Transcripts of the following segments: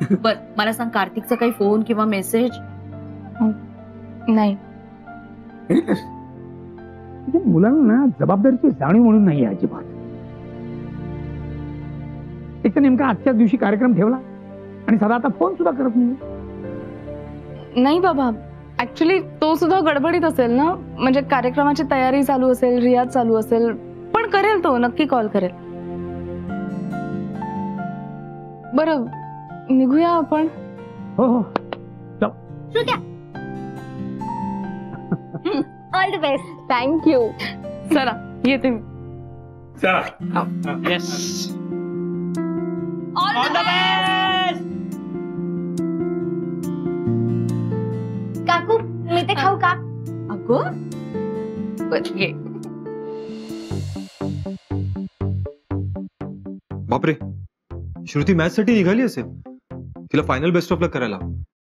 बर मला सांग, कार्तिकचा काही फोन किंवा मेसेज? नाही. मुलांना जबाबदारीची जाणीव म्हणून नाही अजिबात. एक तर नेमका आजच्याच दिवशी कार्यक्रम ठेवला आणि साधा आता फोन सुद्धा करत नाही. नाही बाबा, ऍक्च्युली तो सुद्धा गडबडीत असेल ना, म्हणजे कार्यक्रमाची तयारी चालू असेल, रियाज चालू असेल, पण करेल तो, नक्की कॉल करेल. बरं निघूया आपण. हो हो ऑल द बेस्ट. थँक्यू. चला येते मी. येस. All the best. काकू मी ते खाऊ का? अगं घे. बापरे, श्रुती मॅच साठी निघाली असेल. तिला फायनल बेस्ट ऑफ लक करायला.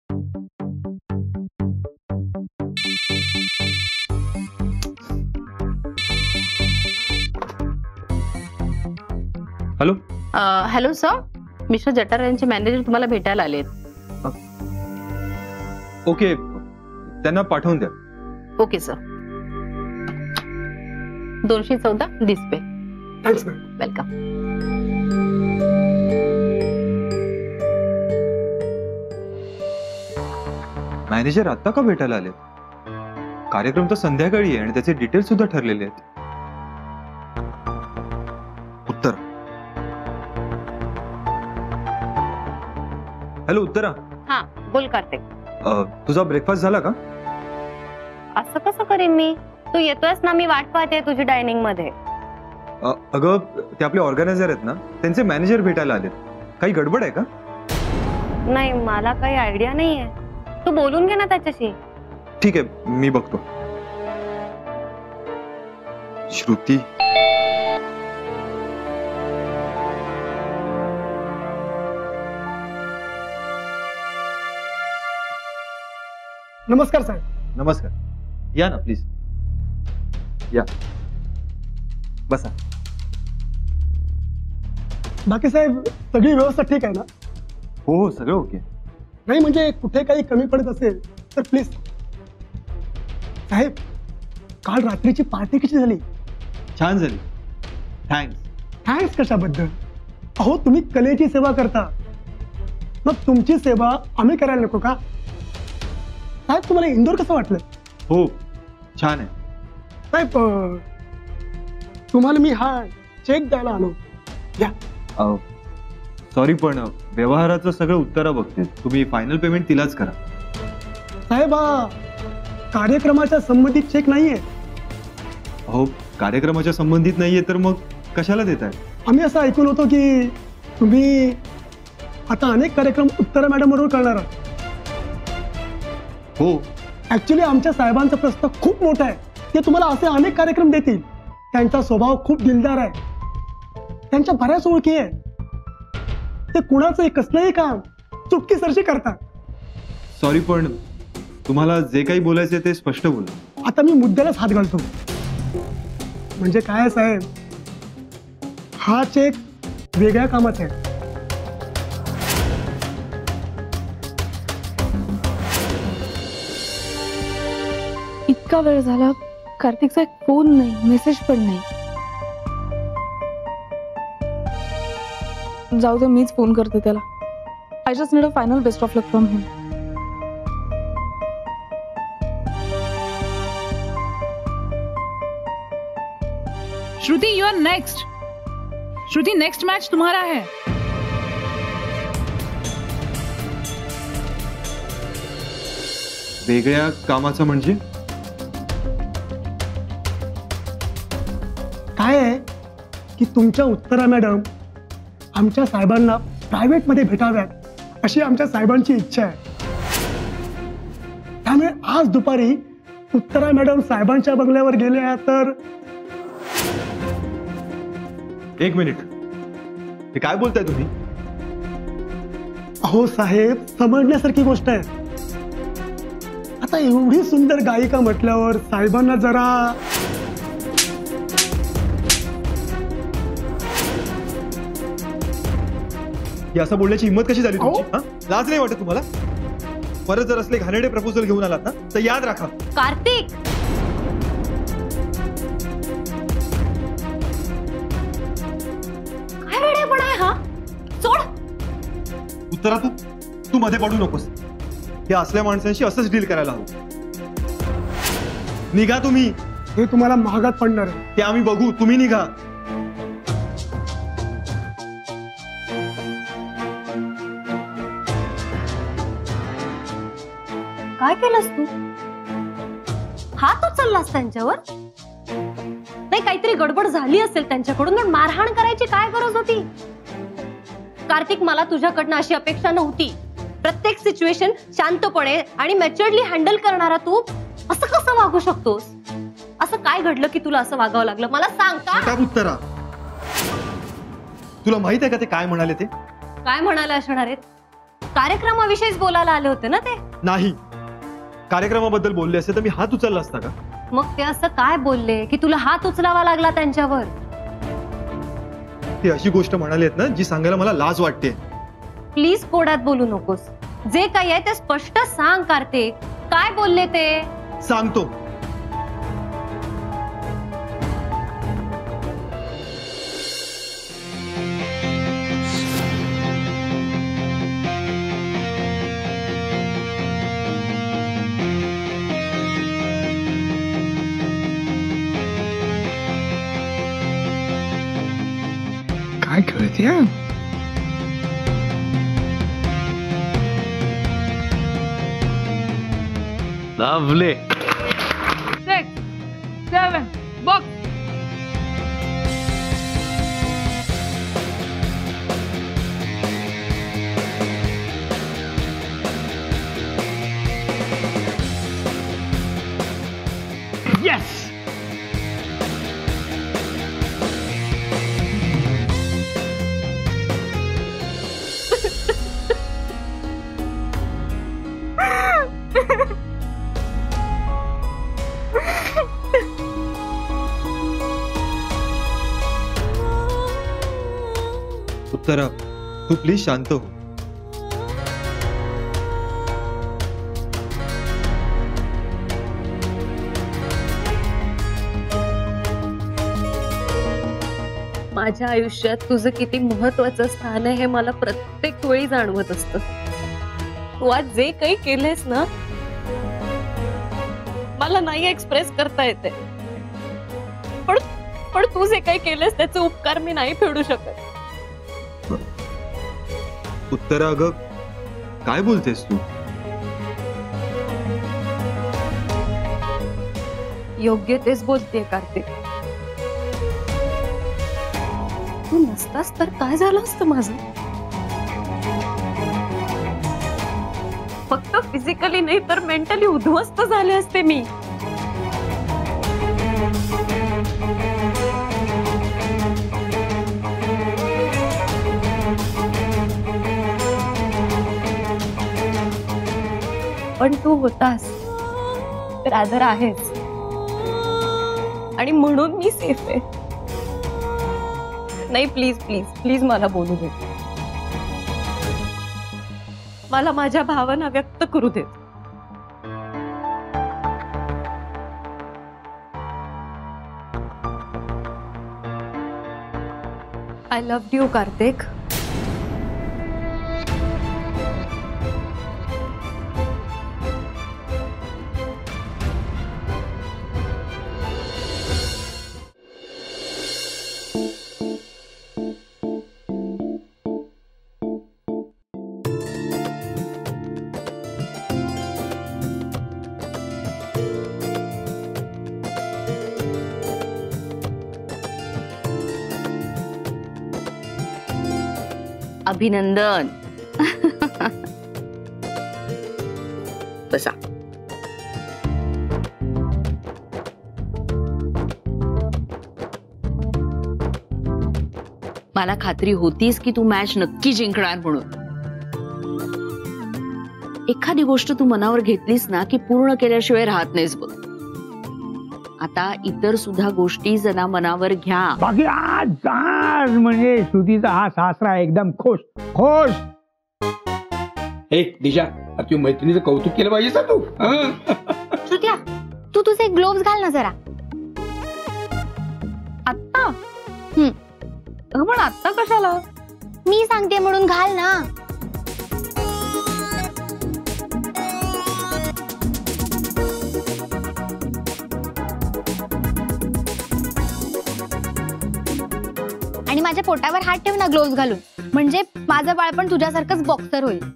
Hello. Hello sir, mister Jatar यांचे मॅनेजर तुम्हाला भेटायला आलेत. ओके, त्यांना पाठवून द्या. Okay sir. 214 display. Thanks ma'am. Welcome. Manager आता का भेटायला आले? कार्यक्रम तर संध्याकाळी आहे आणि त्याचे डिटेल्स सुद्धा ठरलेले आहेत. उत्तरा. हॅलो उत्तरा. हा बोल कार्तिक. तुझा ब्रेकफास्ट झाला का? असं कसं करीन मी? तू येतोयस ना, मी वाट पाहते तुझी डायनिंग मध्ये. अगं ते आपले ऑर्गनायझर आहेत ना, त्यांचे मॅनेजर भेटायला आलेत. काही गडबड आहे का? नाही, मला काही आयडिया नाहीये. तू बोलून घे ना त्याच्याशी. ठीक आहे, मी बघतो. श्रुती. नमस्कार साहेब. नमस्कार. या ना प्लीज. या बसा. बाकी साहेब सगळी व्यवस्था ठीक आहे ना? हो हो, सगळं ओके. नाही म्हणजे कुठे काही कमी पडत असेल तर प्लीज. साहेब काल रात्रीची पार्टी कशी झाली? छान झाली. थँक्स. थँक्स कशाबद्दल? अहो तुम्ही कलेची सेवा करता, मग तुमची सेवा आम्ही करायला नको का? साहेब तुम्हाला इंदोर कसं वाटलं? हो छान आहे. साहेब तुम्हाला मी हा चेक द्यायला आलो. या. सॉरी पण व्यवहाराचं सगळं उत्तरा बघते. तुम्ही फायनल पेमेंट तिलाच करा. साहेब हा कार्यक्रमाच्या संबंधित चेक नाहीये. हो, कार्यक्रमाच्या संबंधित नाहीये तर मग कशाला देताय? आम्ही असं ऐकून होतो की तुम्ही आता अनेक कार्यक्रम उत्तरा मॅडम बरोबर करणार आहात. हो. ऍक्च्युली आमच्या साहेबांचा प्रस्ताव खूप मोठा आहे. ते तुम्हाला असे अनेक कार्यक्रम देतील. त्यांचा स्वभाव खूप दिलदार आहे. त्यांच्या बऱ्याच ओळखी आहे. ते कुणाचंही कसलंही काम चुटकीसरशी करतात. सॉरी पण तुम्हाला जे काही बोलायचे ते स्पष्ट बोला. आता मी मुद्द्यालाच हात घालतो. म्हणजे काय साहेब, हा चेक वेगळ्या कामाचा आहे. इतका वेळ झाला, कार्तिकचा एक फोन नाही, मेसेज पण नाही. जाऊ दे, मीच फोन करते त्याला. I just need a final best of luck from him. Shruti you are next. Shruti next match तुम्हारा है. वेगळ्या कामाचं म्हणजे? काय आहे की तुमच्या उत्तरा मॅडम आमच्या साहेबांना प्रायव्हेट मध्ये भेटाव्यात अशी आमच्या साहेबांची इच्छा आहे. त्यामुळे आज दुपारी उत्तरा मॅडम साहेबांच्या बंगल्यावर गेल्या तर. एक मिनिट, हे काय बोलताय तुम्ही? अहो साहेब, समजण्यासारखी गोष्ट आहे. आता एवढी सुंदर गायिका म्हटल्यावर साहेबांना जरा. ही असं बोलण्याची हिंमत कशी झाली तुमची? हा? लाज नाही वाटत तुम्हाला? परत जर असले घाणेरडे प्रपोजल घेऊन आलात ना तर याद राखा. कार्तिक, काय वेडेपण आहे हा? सोड. उत्तरा, तू मध्ये पडू नकोस. हे असल्या माणसांशी असंच डील करायला हवं. निघा तुम्ही. हे तुम्हाला महागात पडणार आहे. ते आम्ही बघू, तुम्ही निघा. काय केलंस तू? हात उचललास त्यांच्यावर? नाही, काहीतरी गडबड झाली असेल त्यांच्याकडून, पण मारहाण करायची काय गरज होती? कार्तिक, मला तुझ्याकडनं अशी अपेक्षा नव्हती. प्रत्येक सिच्युएशन शांतपणे आणि मॅच्युअर्डली हँडल करणारा तू असं कसं वागू शकतोस? असं काय घडलं की तुला असं वागावं लागलं? मला सांग का? उत्तरा, तुला माहित आहे का ते काय म्हणाले? ते काय म्हणाले असणार आहेत? कार्यक्रमाविषयीच बोलायला आले होते ना ते? नाही, कार्यक्रमाबद्दल बोलले असते तर मी हात उचलला असता का? मग ते असं काय बोलले की तुला हात उचलावा लागला त्यांच्यावर? ते अशी गोष्ट म्हणाली आहेत ना जी सांगायला मला लाज वाटते. प्लीज कोड्यात बोलू नकोस. जे काही आहे ते स्पष्ट सांग कार्तिक. काय बोलले ते? सांगतो. काय कळते? लवली. 6, 7, box. Yes! उत्तरा, तू प्लीज शांत हो. माझ्या आयुष्यात तुझं किती महत्वाचं स्थान आहे हे मला प्रत्येक वेळी जाणवत असतं. तू आज जे काही केलेस ना, मला नाही एक्सप्रेस करता येते. पण तू जे काही केलेस त्याचे उपकार मी नाही फेडू शकत. उत्तरा, अगं काय बोलतेस तू? योग्य तेच बोलतेय कार्तिक. तू नसतास तर काय झालं असतं माझं? फक्त फिजिकली नाही तर मेंटली उद्ध्वस्त झाले असते मी. पण तू होतास तर आदर आहेच आणि म्हणून मी सेफ आहे. नाही, प्लीज प्लीज प्लीज मला बोलू दे. मला माझ्या भावना व्यक्त करू दे. I love you Kartik. अभिनंदन. बसा. मला खात्री होतीस की तू मॅच नक्की जिंकणार म्हणून. एखादी गोष्ट तू मनावर घेतलीस ना की पूर्ण केल्याशिवाय राहत नाहीस बघ. आता इतर सुद्धा गोष्टी जरा मनावर घ्या. बाकी आज म्हणजे श्रुतीचा हा सासरा एकदम खुश खुश. हे दिशा, तू मैत्रिणीचं कौतुक केलं पाहिजे तू. श्रुत्या, तू तुझे ग्लोव्स घाल ना जरा. आत्ता पण आत्ता कशाला? मी सांगते म्हणून घाल ना. आणि माझ्या पोटावर हात ठेव ना ग्लोव्स घालून, म्हणजे माझं बाळ पण तुझ्यासारखंच बॉक्सर होईल.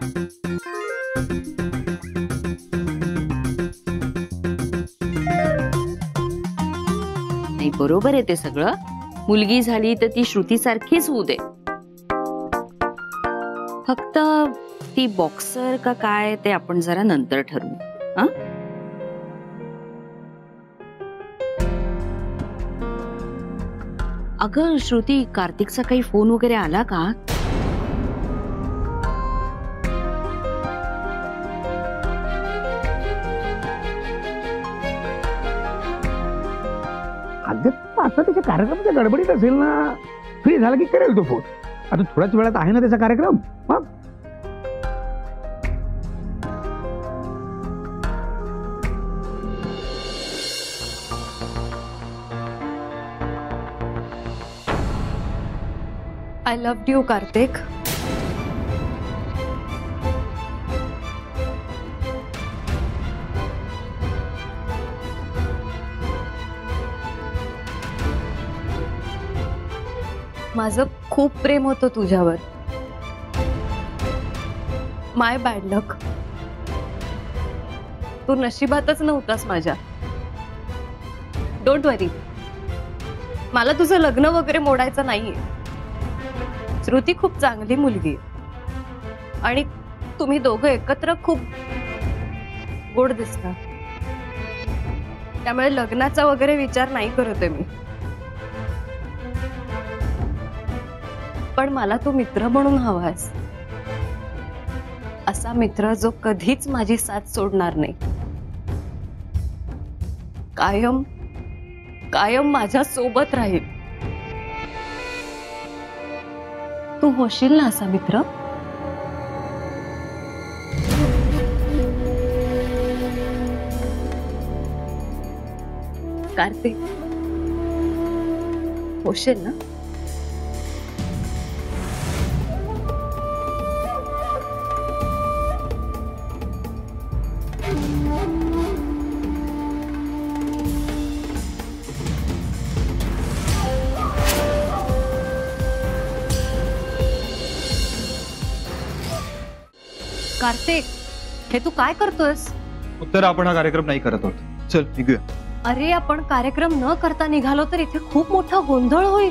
नाही, बरोबर आहे ते सगळं. मुलगी झाली तर ती श्रुती सारखीच होऊ दे. फक्त ती बॉक्सर का काय ते आपण जरा नंतर ठरवू. हा, अगं श्रुती, कार्तिकचा काही फोन वगैरे आला का? आता त्याच्या कार्यक्रमाच्या गडबडीत असेल ना. फ्री झाला की करेल तो फोन. आता थोड्याच वेळात आहे ना त्याचा कार्यक्रम. I loved you, Kartik. माझं खूप प्रेम होतं तुझ्यावर. माय बॅड लक. तू नशिबातच नव्हतास माझ्या. डोंट वरी, मला तुझं लग्न वगैरे मोडायचं नाहीये. श्रुती खूप चांगली मुलगी आणि तुम्ही दोघं एकत्र खूप गोड दिसता. त्यामुळे लग्नाचा वगैरे विचार नाही करत आहे मी. पण मला तू मित्र म्हणून हवास. असा मित्र जो कधीच माझी साथ सोडणार नाही. कायम कायम माझ्या सोबत राहील. तू होशील ना असा मित्र? कार्तिक, होशील ना? कार्तिक, हे तू काय करतोयस? उत्तर, आपण हा कार्यक्रम नाही करत आहोत. चल निघूया. अरे, आपण कार्यक्रम न करता निघालो तर इथे खूप मोठा गोंधळ होईल.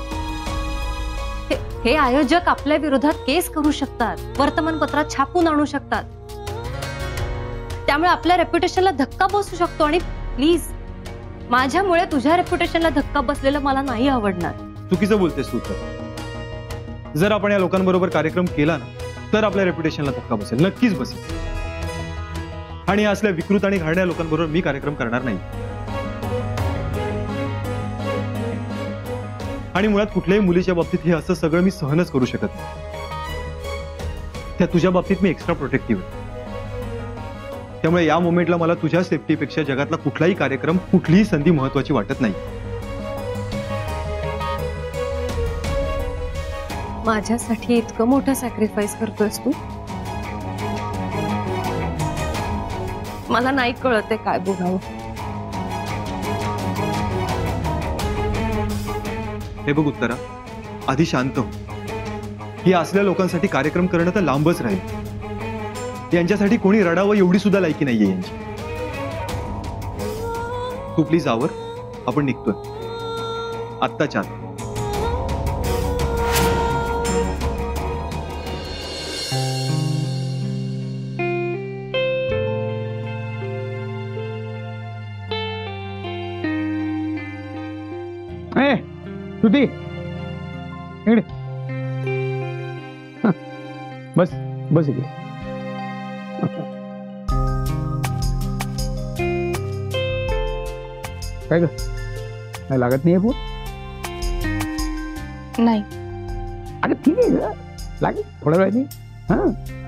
हे आयोजक आपल्या विरोधात केस करू शकतात, वर्तमानपत्रात छापून आणू शकतात. त्यामुळे आपल्या रेप्युटेशनला धक्का बसू शकतो. आणि प्लीज, माझ्यामुळे तुझ्या रेप्युटेशनला धक्का बसलेला मला नाही आवडणार. चुकीचं बोलतेस तू. तर जर आपण या लोकांबरोबर कार्यक्रम केला ना तर आपल्या रेप्युटेशनला धक्का बसेल, नक्कीच बसेल. आणि असल्या विकृत आणि घाणेरड्या लोकांबरोबर मी कार्यक्रम करणार नाही. आणि मुळात कुठल्याही मुलीच्या बाबतीत हे असं सगळं मी सहनच करू शकत नाही. त्या तुझ्या बाबतीत मी एक्स्ट्रा प्रोटेक्टिव्ह आहे. त्यामुळे या मोमेंटला मला तुझ्या सेफ्टीपेक्षा जगातला कुठलाही कार्यक्रम, कुठलीही संधी महत्वाची वाटत नाही. माझ्यासाठी इतकं मोठं सॅक्रिफाईस करतोयस तू? मला नाही कळत आहे काय बोलावं. हे बघ उत्तरा, आधी शांत हो. ही असल्या लोकांसाठी कार्यक्रम करणं तर लांबच राहील. यांच्यासाठी कोणी रडावं एवढी सुद्धा लायकी नाहीये यांची. तू प्लीज आवर, आपण निघतोय आत्ताच्या आत. श्रुती, इकडे बस बस इकडे. काय ग, नाही लागत नाही फोन? नाही. अरे ठीक आहे ग, लागेल थोड्या वेळाने. हा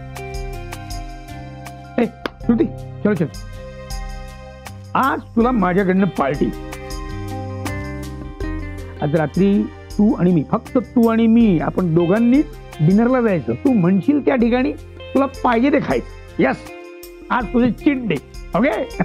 श्रुती, चल चल, आज तुला माझ्याकडनं पार्टी. आज रात्री तू आणि मी, फक्त तू आणि मी, आपण दोघांनीच डिनरला जायचं. तू म्हणशील त्या ठिकाणी, तुला पाहिजे ते खायचं. यस, आज तुझे चीट डे. ओके?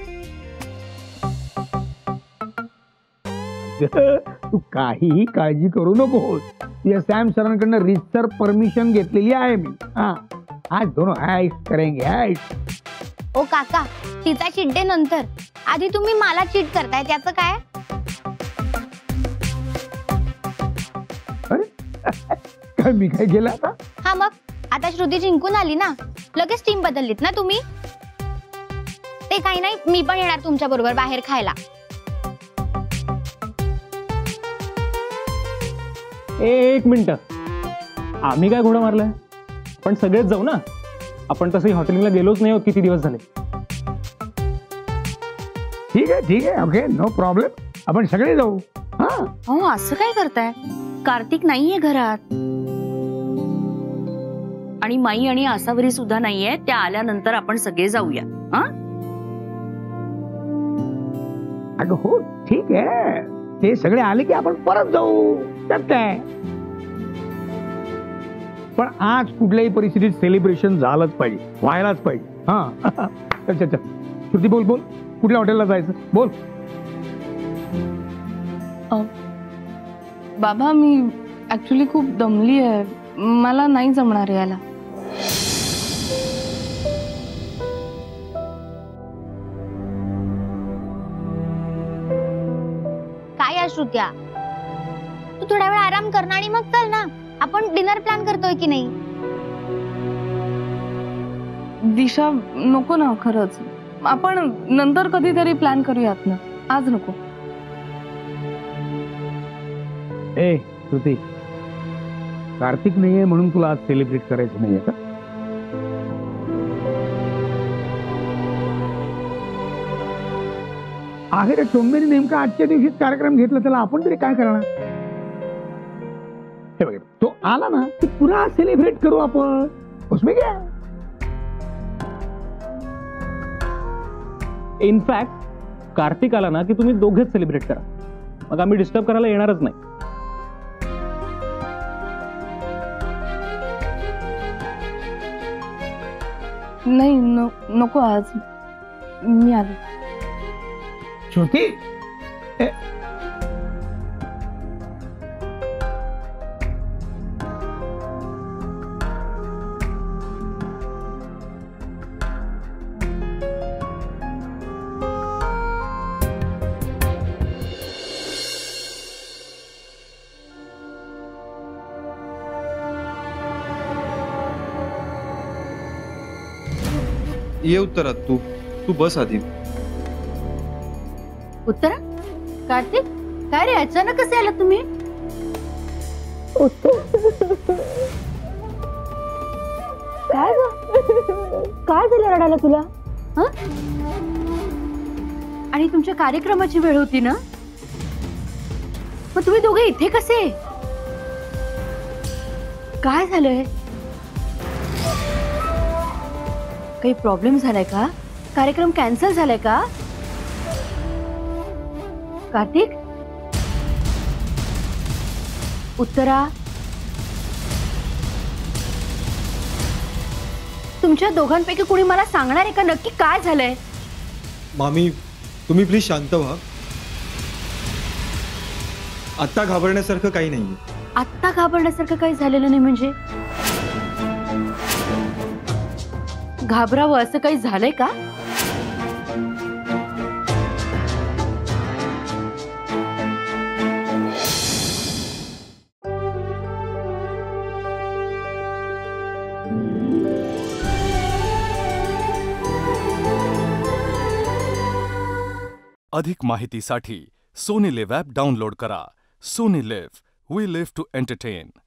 तू काहीही काळजी करू नकोस. तुझ्या सॅम सरांकडनं रिसर परमिशन घेतलेली आहे मी. हा, आज दोनों ऐश करेंगे, ऐश. ओ काका, तिचा चीट डे नंतर, आधी तुम्ही मला चीट करताय, त्याचं काय? काय मी काय केलं आता? हा मग आता श्रुती जिंकून आली ना, लगेच टीम बदललीत ना तुम्ही. ते काही नाही, मी पण येणार तुमच्या बरोबर बाहेर खायला. एक मिनिट, आम्ही काय घोडा मारलाय? पण सगळेच जाऊ ना. आपण तसंही हॉटेलिंगला गेलोच नाही होत किती दिवस झाले. ठीक आहे ठीक आहे, ओके, नो प्रॉब्लेम, आपण सगळे जाऊ. हा. हो, असं काय करताय? कार्तिक नाहीये घरात आणि माई आणि आसावरी सुद्धा नाहीये. त्या आल्यानंतर आपण सगळे जाऊया. हा, अगं हो ठीक आहे, ते सगळे आले की आपण परत जाऊ. त्यात काय? पण आज कुठल्याही परिस्थितीत सेलिब्रेशन झालंच पाहिजे, व्हायलाच पाहिजे. हा चल चल चल, श्रुती बोल बोल, कुठल्या हॉटेलला जायचं बोल. बाबा, मी ऍक्च्युली खूप दमली आहे, मला नाही जमणार यायला. काय श्रुत्या, तू थोडा वेळ आराम कर ना आणि मग चल ना. आपण डिनर प्लॅन करतोय की नाही? दिशा, नको ना, खरंच. आपण नंतर कधीतरी प्लॅन करूयात ना, आज नको. ए श्रुती, कार्तिक नाहीये म्हणून तुला आज सेलिब्रेट करायचं नाहीये का? अरे टोंबेने नेमका आजच्या दिवशीच कार्यक्रम घेतला, त्याला आपण तरी काय करणार? हे बघ, तो आला ना की पुन्हा सेलिब्रेट करू आपण. उसमें क्या? इनफॅक्ट कार्तिक आला ना की तुम्ही दोघेच सेलिब्रेट करा, मग आम्ही डिस्टर्ब करायला येणारच नाही. नाही, नको आज, मी आलो. श्रुती, ये उत्तरा, तू बस आधी. उत्तरा, कार्तिक, काय रे, अचानक कसे आला तुम्ही? काय ग, काय झालं रडायला तुला? आणि तुमच्या कार्यक्रमाची वेळ होती ना, मग तुम्ही दोघे इथे कसे? काय झालंय? काही प्रॉब्लेम झालाय का? कार्यक्रम कॅन्सल झालाय का? कार्तिक, उत्तरा, तुमच्या दोघांपैकी कोणी मला सांगणार आहे का नक्की काय झालंय? मामी, तुम्ही प्लीज शांत व्हा. आता घाबरण्यासारखं काही नाहीये. आत्ता घाबरण्यासारखं काही झालेलं नाही म्हणजे? घाबरावं असं काही झालंय का? अधिक माहितीसाठी सोनी लिव्ह ॲप डाउनलोड करा. Sony Liv, we live to entertain.